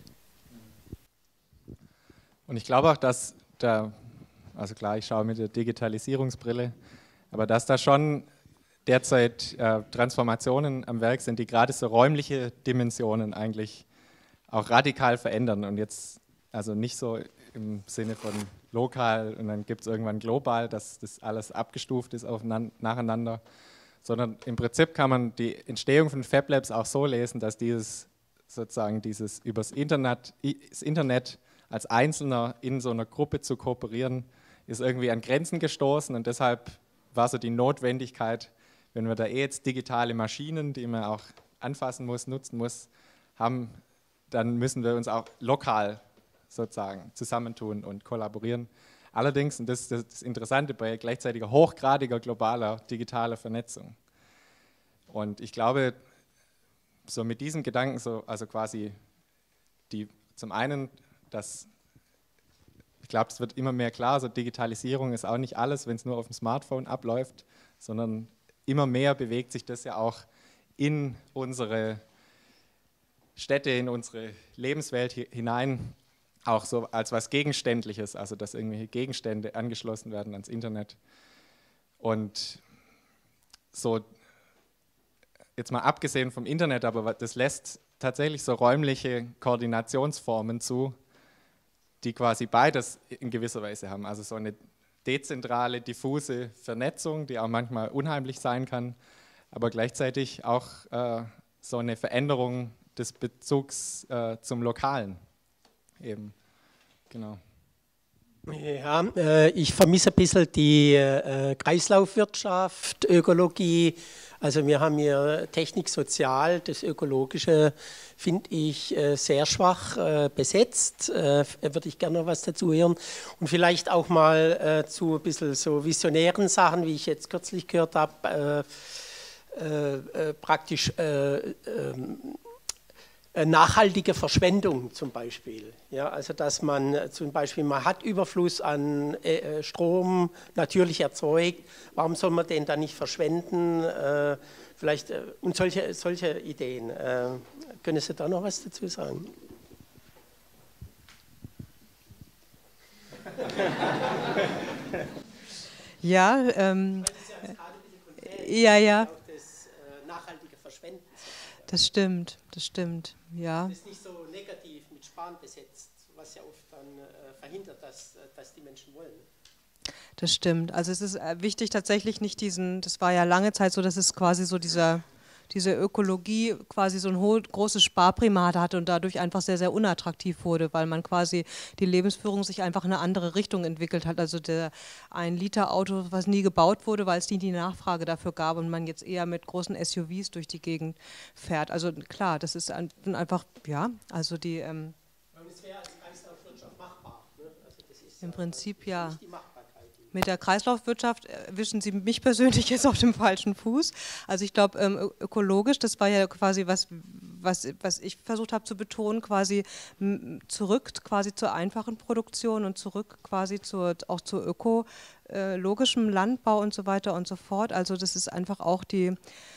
Und ich glaube auch, dass da, also klar, ich schaue mit der Digitalisierungsbrille, aber dass da schon derzeit äh, Transformationen am Werk sind, die gerade so räumliche Dimensionen eigentlich auch radikal verändern und jetzt also nicht so im Sinne von lokal und dann gibt es irgendwann global, dass das alles abgestuft ist nacheinander, sondern im Prinzip kann man die Entstehung von Fab Labs auch so lesen, dass dieses sozusagen dieses übers Internet, das Internet als Einzelner in so einer Gruppe zu kooperieren, ist irgendwie an Grenzen gestoßen und deshalb war so die Notwendigkeit, wenn wir da eh jetzt digitale Maschinen, die man auch anfassen muss, nutzen muss, haben, dann müssen wir uns auch lokal sozusagen zusammentun und kollaborieren. Allerdings, und das ist das Interessante bei gleichzeitiger hochgradiger globaler digitaler Vernetzung. Und ich glaube, so mit diesem Gedanken, so, also quasi die, zum einen, dass ich glaube, es wird immer mehr klar, so Digitalisierung ist auch nicht alles, wenn es nur auf dem Smartphone abläuft, sondern immer mehr bewegt sich das ja auch in unsere Städte, in unsere Lebenswelt hinein, auch so als was Gegenständliches, also dass irgendwelche Gegenstände angeschlossen werden ans Internet. Und so, jetzt mal abgesehen vom Internet, aber das lässt tatsächlich so räumliche Koordinationsformen zu, die quasi beides in gewisser Weise haben. Also so eine dezentrale, diffuse Vernetzung, die auch manchmal unheimlich sein kann, aber gleichzeitig auch äh, so eine Veränderung des Bezugs äh, zum Lokalen. Eben, genau. Ja, äh, ich vermisse ein bisschen die äh, Kreislaufwirtschaft, Ökologie. Also wir haben hier Technik, Sozial, das Ökologische finde ich äh, sehr schwach äh, besetzt. Äh, würde ich gerne noch was dazu hören. Und vielleicht auch mal äh, zu ein bisschen so visionären Sachen, wie ich jetzt kürzlich gehört habe, äh, äh, äh, praktisch äh, äh, nachhaltige Verschwendung zum Beispiel. Ja, also dass man zum Beispiel, man hat Überfluss an äh, Strom natürlich erzeugt, warum soll man den dann nicht verschwenden? Äh, vielleicht, äh, und solche, solche Ideen. Äh, können Sie da noch was dazu sagen? Ja, ähm, ja, ja. Das stimmt, das stimmt, ja. Das ist nicht so negativ mit Sparen besetzt, was ja oft dann äh, verhindert, dass, dass die Menschen wollen. Das stimmt. Also es ist wichtig tatsächlich nicht diesen, das war ja lange Zeit so, dass es quasi so dieser, diese Ökologie quasi so ein ho- großes Sparprimat hatte und dadurch einfach sehr, sehr unattraktiv wurde, weil man quasi die Lebensführung sich einfach in eine andere Richtung entwickelt hat. Also der ein Liter Auto, was nie gebaut wurde, weil es nie die Nachfrage dafür gab und man jetzt eher mit großen S U Vs durch die Gegend fährt. Also klar, das ist ein, einfach, ja, also die... Ähm, das wäre als Kreislaufwirtschaft machbar. Ne? Also das ist im Prinzip ja. Nicht die Machbarkeit. Mit der Kreislaufwirtschaft erwischen Sie mich persönlich jetzt auf dem falschen Fuß. Also ich glaube, ähm, ökologisch, das war ja quasi was, was, was ich versucht habe zu betonen, quasi m, zurück quasi zur einfachen Produktion und zurück quasi zur, auch zu ökologischem Landbau und so weiter und so fort. Also das ist einfach auch die...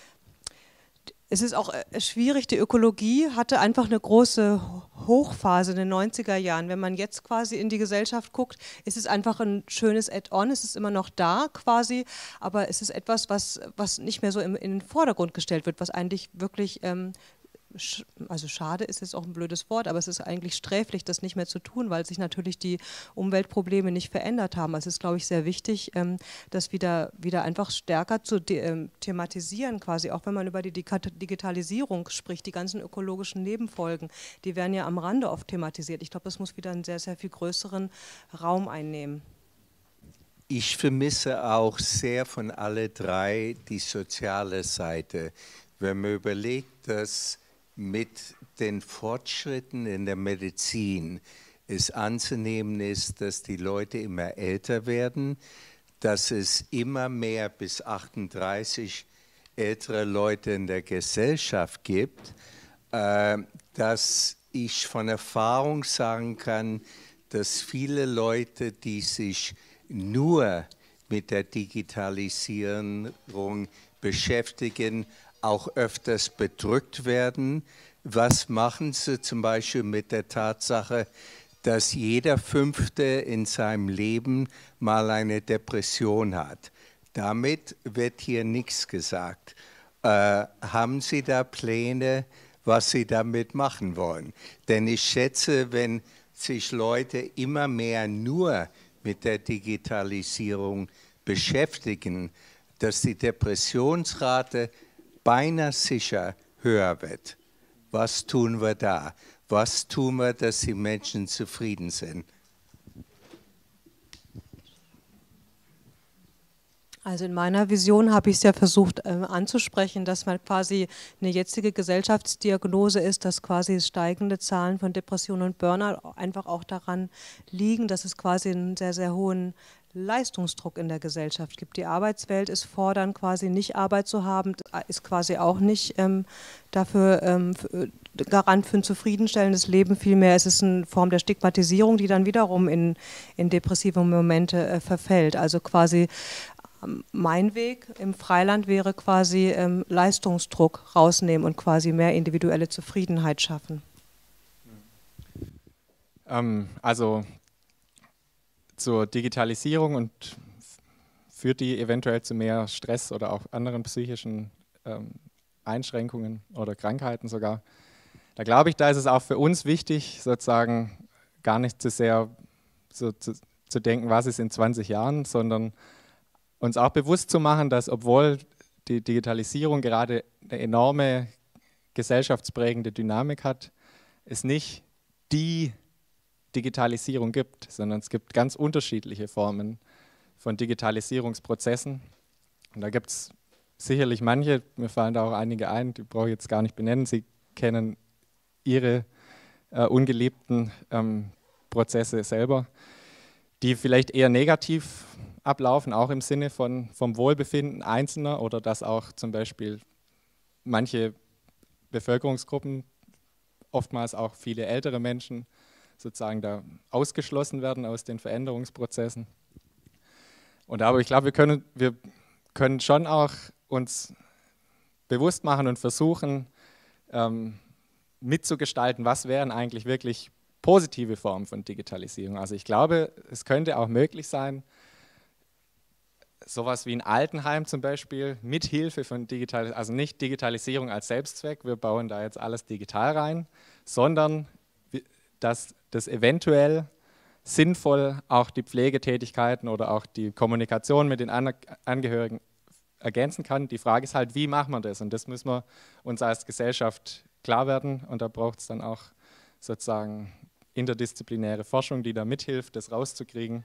Es ist auch schwierig, die Ökologie hatte einfach eine große Hochphase in den neunziger Jahren. Wenn man jetzt quasi in die Gesellschaft guckt, ist es einfach ein schönes Add-on, es ist immer noch da quasi, aber es ist etwas, was, was nicht mehr so im, in den Vordergrund gestellt wird, was eigentlich wirklich, ähm, sch also schade ist jetzt auch ein blödes Wort, aber es ist eigentlich sträflich, das nicht mehr zu tun, weil sich natürlich die Umweltprobleme nicht verändert haben. Also es ist, glaube ich, sehr wichtig, ähm, das wieder, wieder einfach stärker zu ähm, thematisieren quasi, auch wenn man über die Digitalisierung spricht, die ganzen ökologischen Nebenfolgen, die werden ja am Rande oft thematisiert. Ich glaube, das muss wieder einen sehr, sehr viel größeren Raum einnehmen. Ich vermisse auch sehr von alle drei die soziale Seite. Wenn man überlegt, dass mit den Fortschritten in der Medizin es anzunehmen ist, dass die Leute immer älter werden, dass es immer mehr bis achtunddreißig ältere Leute in der Gesellschaft gibt, äh, dass ich von Erfahrung sagen kann, dass viele Leute, die sich nur mit der Digitalisierung beschäftigen, auch öfters bedrückt werden. Was machen Sie zum Beispiel mit der Tatsache, dass jeder Fünfte in seinem Leben mal eine Depression hat? Damit wird hier nichts gesagt. Äh, haben Sie da Pläne, was Sie damit machen wollen? Denn ich schätze, wenn sich Leute immer mehr nur mit der Digitalisierung beschäftigen, dass die Depressionsrate beinahe sicher höher wird. Was tun wir da? Was tun wir, dass die Menschen zufrieden sind? Also in meiner Vision habe ich es ja versucht äh, anzusprechen, dass man quasi eine jetzige Gesellschaftsdiagnose ist, dass quasi steigende Zahlen von Depressionen und Burnout einfach auch daran liegen, dass es quasi einen sehr, sehr hohen Leistungsdruck in der Gesellschaft gibt. Die Arbeitswelt ist fordernd, quasi nicht Arbeit zu haben, ist quasi auch nicht ähm, dafür ähm, Garant für ein zufriedenstellendes Leben. Vielmehr ist es eine Form der Stigmatisierung, die dann wiederum in, in depressive Momente äh, verfällt. Also quasi mein Weg im Freiland wäre quasi ähm, Leistungsdruck rausnehmen und quasi mehr individuelle Zufriedenheit schaffen. Ähm, also zur Digitalisierung und führt die eventuell zu mehr Stress oder auch anderen psychischen ähm, Einschränkungen oder Krankheiten sogar. Da glaube ich, da ist es auch für uns wichtig, sozusagen gar nicht zu sehr so zu, zu denken, was ist in zwanzig Jahren, sondern uns auch bewusst zu machen, dass obwohl die Digitalisierung gerade eine enorme gesellschaftsprägende Dynamik hat, es nicht die Digitalisierung gibt, sondern es gibt ganz unterschiedliche Formen von Digitalisierungsprozessen. Und da gibt es sicherlich manche, mir fallen da auch einige ein, die brauche ich jetzt gar nicht benennen, Sie kennen Ihre äh, ungeliebten ähm, Prozesse selber, die vielleicht eher negativ ablaufen, auch im Sinne von, vom Wohlbefinden Einzelner oder dass auch zum Beispiel manche Bevölkerungsgruppen, oftmals auch viele ältere Menschen, sozusagen da ausgeschlossen werden aus den Veränderungsprozessen. Und aber ich glaube, wir können, wir können schon auch uns bewusst machen und versuchen, ähm, mitzugestalten, was wären eigentlich wirklich positive Formen von Digitalisierung. Also ich glaube, es könnte auch möglich sein, sowas wie ein Altenheim zum Beispiel, mit Hilfe von Digitalisierung, also nicht Digitalisierung als Selbstzweck, wir bauen da jetzt alles digital rein, sondern dass das eventuell sinnvoll auch die Pflegetätigkeiten oder auch die Kommunikation mit den Angehörigen ergänzen kann. Die Frage ist halt, wie machen wir das? Und das müssen wir uns als Gesellschaft klar werden und da braucht es dann auch sozusagen interdisziplinäre Forschung, die da mithilft, das rauszukriegen.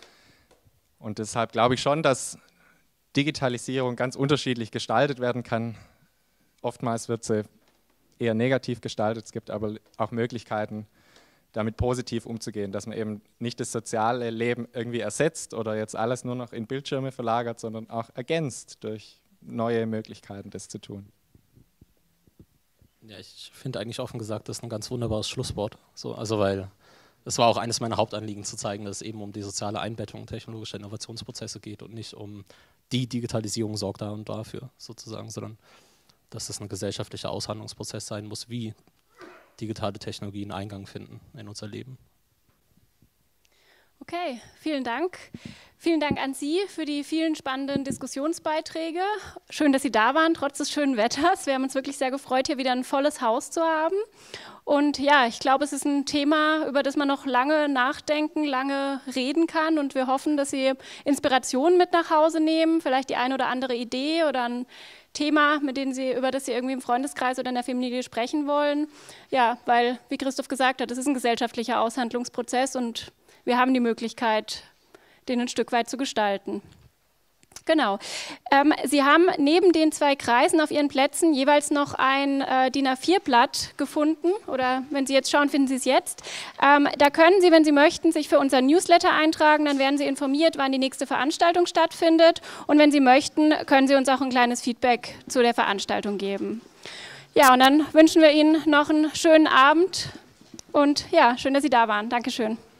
Und deshalb glaube ich schon, dass Digitalisierung ganz unterschiedlich gestaltet werden kann. Oftmals wird sie eher negativ gestaltet, es gibt aber auch Möglichkeiten, damit positiv umzugehen, dass man eben nicht das soziale Leben irgendwie ersetzt oder jetzt alles nur noch in Bildschirme verlagert, sondern auch ergänzt durch neue Möglichkeiten, das zu tun. Ja, ich finde eigentlich offen gesagt, das ist ein ganz wunderbares Schlusswort. So, also weil es war auch eines meiner Hauptanliegen zu zeigen, dass es eben um die soziale Einbettung technologischer Innovationsprozesse geht und nicht um die Digitalisierung sorgt da und dafür sozusagen, sondern dass es ein gesellschaftlicher Aushandlungsprozess sein muss, wie digitale Technologien Eingang finden in unser Leben. Okay, vielen Dank. Vielen Dank an Sie für die vielen spannenden Diskussionsbeiträge. Schön, dass Sie da waren, trotz des schönen Wetters. Wir haben uns wirklich sehr gefreut, hier wieder ein volles Haus zu haben. Und ja, ich glaube, es ist ein Thema, über das man noch lange nachdenken, lange reden kann. Und wir hoffen, dass Sie Inspirationen mit nach Hause nehmen, vielleicht die eine oder andere Idee oder ein Thema, mit dem Sie, über das Sie irgendwie im Freundeskreis oder in der Familie sprechen wollen. Ja, weil, wie Christoph gesagt hat, es ist ein gesellschaftlicher Aushandlungsprozess und wir haben die Möglichkeit, den ein Stück weit zu gestalten. Genau. Ähm, Sie haben neben den zwei Kreisen auf Ihren Plätzen jeweils noch ein äh, D I N A vier Blatt gefunden. Oder wenn Sie jetzt schauen, finden Sie es jetzt. Ähm, da können Sie, wenn Sie möchten, sich für unseren Newsletter eintragen. Dann werden Sie informiert, wann die nächste Veranstaltung stattfindet. Und wenn Sie möchten, können Sie uns auch ein kleines Feedback zu der Veranstaltung geben. Ja, und dann wünschen wir Ihnen noch einen schönen Abend Und ja, schön, dass Sie da waren. Dankeschön.